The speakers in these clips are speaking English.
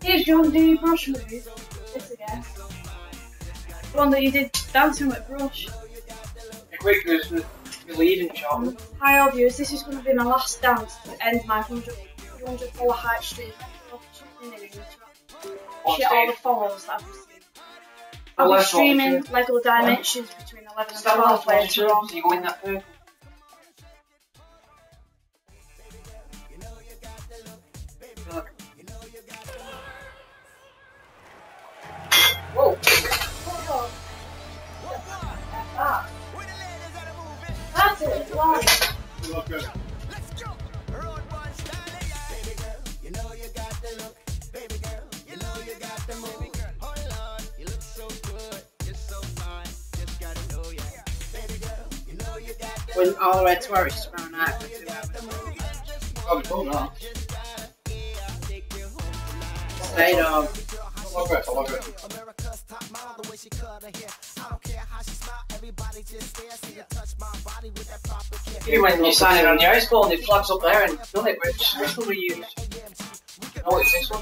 Here's John D. Brush movie. This again. The one that you did dancing with Brush. Quick, there's the leading shot. Hi all viewers, this is going to be my last dance to end my 100 follower hype streak. Shit all the follows that I've received. I'll be streaming Lego Dimensions between 11 and 12 later on. You go in that purple. Whoa! That's it, it's long. Okay. Went all the way to Irish tomorrow night for 2 hours. Oh, cool, no. Stayed on. I love it, I love it. Even when you're signing on your ice ball and it flags up there and done it, which one we use? Oh, it's this one.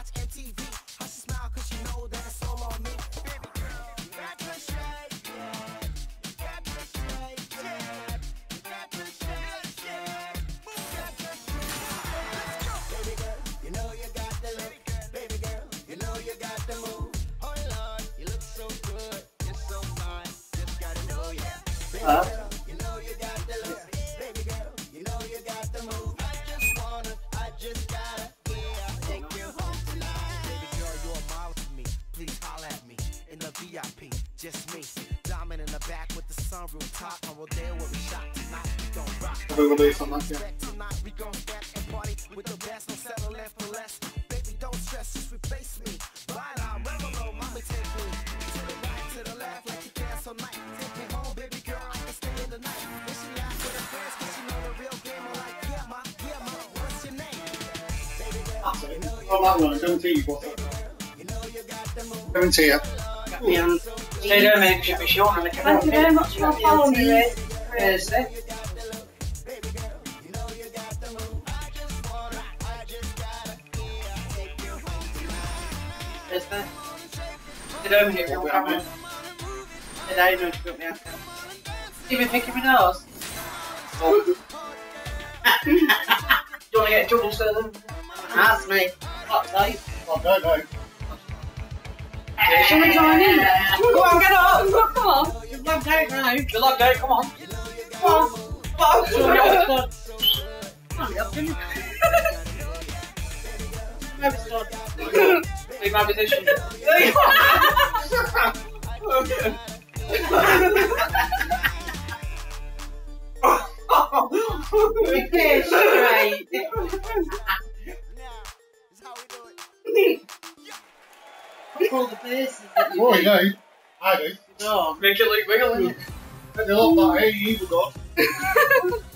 Just me, diamond in the back with the sunroof top. I will there where we shot tonight. We gon' rock. We release on that, yeah. Tonight we gon' back and party with the best. No settling for less. Baby, don't stress, just replace me. Ride out, rebel low, mommy take me to the right, to the left, like you dance all night. Take me home, baby girl, I can stay in the night. When she out with her friends, 'cause she know the real game. I'm like, yeah, ma, what's your name? Oh, that one, guarantee you got it. Guarantee you. Yeah. Stay there, mate, should be short and Thank you very much for following me, Ray. Thursday. Thursday. Did I minute real camera? Did I know to put me out? Even picking my nose? Oh. Do you want to get in trouble, Sterling? That's me. That's right. Oh, no, no. Shall we join in? Go on, get up! Come on. You've logged out now. Good luck, Dave, come on. Come on. Come on. Come on, you're Maybe it's done. Leave my position. Okay, straight. All the faces that you Oh, make. you know. I do. No. Make it look wiggle, innit? They look like, hey, evil god.